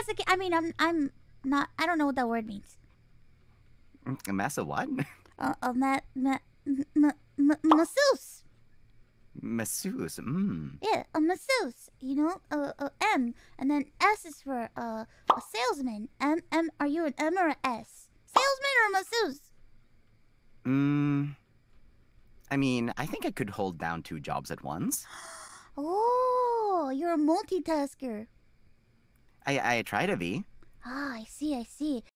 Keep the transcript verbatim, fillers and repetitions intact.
that's the case, I mean, I'm I'm not. I don't know what that word means. A mess of what? Uh, a ma ma ma ma masseuse. Masseuse. Mmm. Yeah, a masseuse. You know, a a M, and then S is for uh, a salesman. M M. Are you an M or a S? Salesman or masseuse? Mmm. I mean, I think I could hold down two jobs at once. Oh, you're a multitasker. I I try to be. Ah, I see. I see.